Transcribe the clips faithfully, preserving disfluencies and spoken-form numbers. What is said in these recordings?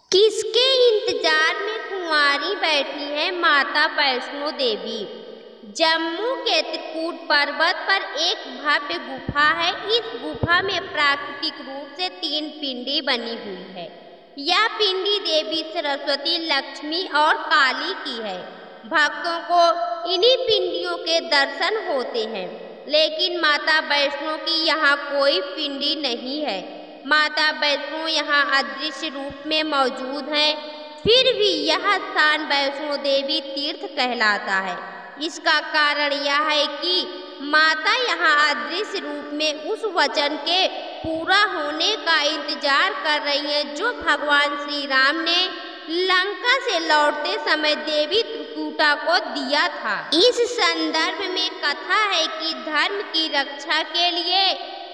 किसके इंतजार में कुंवारी बैठी है माता वैष्णो देवी। जम्मू के त्रिकूट पर्वत पर एक भव्य गुफा है। इस गुफा में प्राकृतिक रूप से तीन पिंडी बनी हुई है। यह पिंडी देवी सरस्वती, लक्ष्मी और काली की है। भक्तों को इन्हीं पिंडियों के दर्शन होते हैं, लेकिन माता वैष्णो की यहाँ कोई पिंडी नहीं है। माता वैष्णो यहाँ अदृश्य रूप में मौजूद है, फिर भी यह स्थान वैष्णो देवी तीर्थ कहलाता है। इसका कारण यह है कि माता यहाँ अदृश्य रूप में उस वचन के पूरा होने का इंतजार कर रही है जो भगवान श्री राम ने लंका से लौटते समय देवी त्रिकूटा को दिया था। इस संदर्भ में कथा है कि धर्म की रक्षा के लिए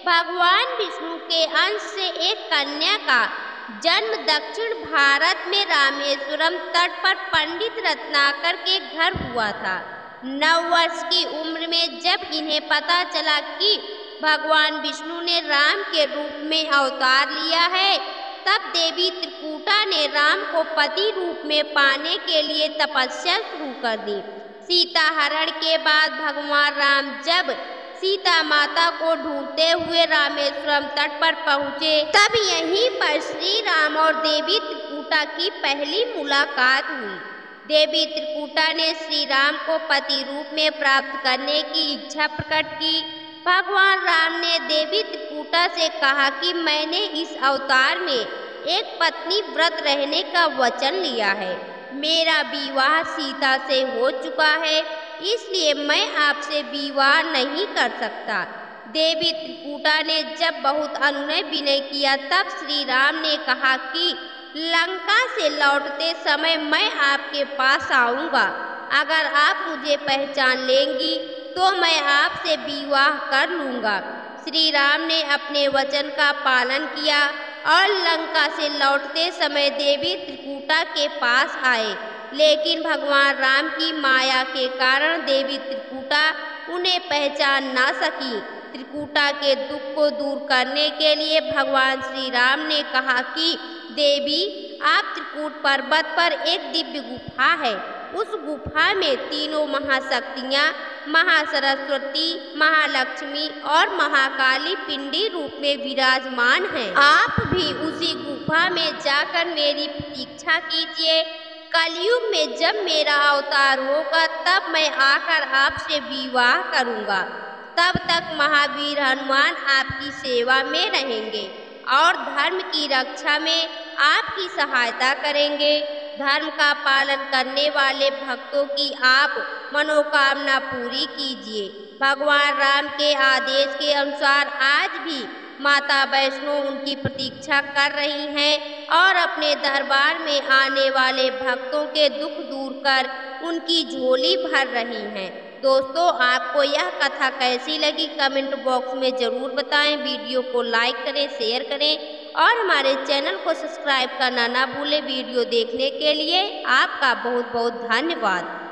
भगवान विष्णु के अंश से एक कन्या का जन्म दक्षिण भारत में रामेश्वरम तट पर पंडित रत्नाकर के घर हुआ था। नौ वर्ष की उम्र में जब इन्हें पता चला कि भगवान विष्णु ने राम के रूप में अवतार लिया है, तब देवी त्रिकूटा ने राम को पति रूप में पाने के लिए तपस्या शुरू कर दी। सीता हरण के बाद भगवान राम जब सीता माता को ढूंढते हुए रामेश्वरम तट पर पहुँचे, तब यहीं पर श्री राम और देवी त्रिकूटा की पहली मुलाकात हुई। देवी त्रिकूटा ने श्री राम को पति रूप में प्राप्त करने की इच्छा प्रकट की। भगवान राम ने देवी त्रिकूटा से कहा कि मैंने इस अवतार में एक पत्नी व्रत रहने का वचन लिया है। मेरा विवाह सीता से हो चुका है, इसलिए मैं आपसे विवाह नहीं कर सकता। देवी त्रिकूटा ने जब बहुत अनुनय विनय किया, तब श्री राम ने कहा कि लंका से लौटते समय मैं आपके पास आऊँगा। अगर आप मुझे पहचान लेंगी तो मैं आपसे विवाह कर लूँगा। श्री राम ने अपने वचन का पालन किया और लंका से लौटते समय देवी त्रिकूटा के पास आए, लेकिन भगवान राम की माया के कारण देवी त्रिकूटा उन्हें पहचान ना सकी। त्रिकूटा के दुख को दूर करने के लिए भगवान श्री राम ने कहा कि देवी, आप त्रिकूट पर्वत पर एक दिव्य गुफा है। उस गुफा में तीनों महाशक्तियाँ महासरस्वती, महालक्ष्मी और महाकाली पिंडी रूप में विराजमान हैं। आप भी उसी गुफा में जाकर मेरी प्रतीक्षा कीजिए। कलयुग में जब मेरा अवतार होगा, तब मैं आकर आपसे विवाह करूंगा। तब तक महावीर हनुमान आपकी सेवा में रहेंगे और धर्म की रक्षा में आपकी सहायता करेंगे। धर्म का पालन करने वाले भक्तों की आप मनोकामना पूरी कीजिए। भगवान राम के आदेश के अनुसार आज भी माता वैष्णो उनकी प्रतीक्षा कर रही हैं और अपने दरबार में आने वाले भक्तों के दुख दूर कर उनकी झोली भर रही हैं। दोस्तों, आपको यह कथा कैसी लगी कमेंट बॉक्स में ज़रूर बताएं। वीडियो को लाइक करें, शेयर करें और हमारे चैनल को सब्सक्राइब करना ना भूलें। वीडियो देखने के लिए आपका बहुत बहुत धन्यवाद।